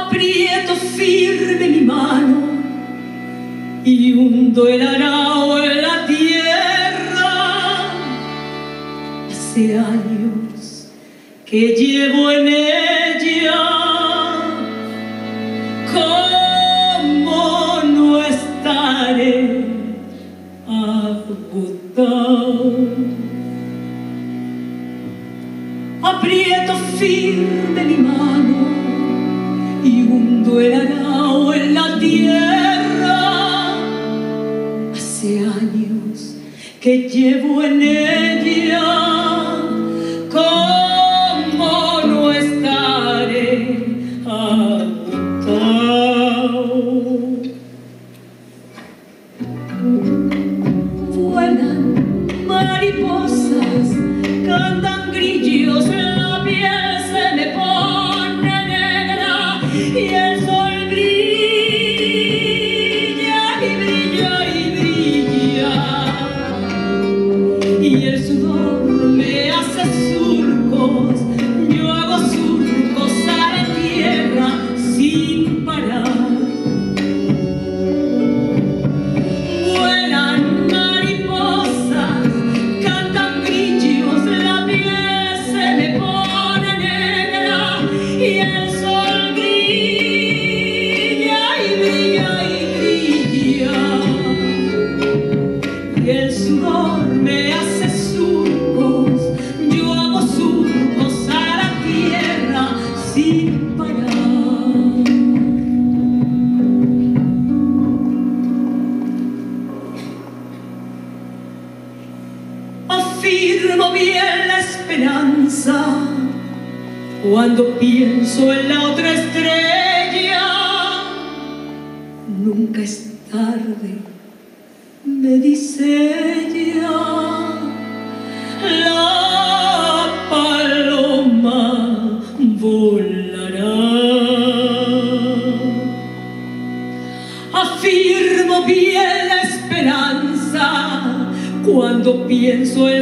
aprieto firme mi mano y hundo el arao en la tierra. Hace años que llevo en ella, ¿cómo no estaré agotado? Aprieto firme mi mano y hundo el arao en la tierra. Hace años que llevo en ella, ¿cómo no estaré agotado? Vuelan mariposas, cantan grillos, la piel se me pone negra y el sol brilla y brilla y brilla, y el sudor me hace surcos, yo hago surcos a la tierra sin parar. Vuelan mariposas, cantan grillos, la piel se me pone negra y el sol brilla y brilla y brilla, y el sudor me hace surcos, yo hago surcos a la tierra sin parar. Afirmo bien la esperanza cuando pienso en la otra estrella. Nunca es tarde, me dice ella, la paloma volará. Afirmo bien la esperanza cuando pienso en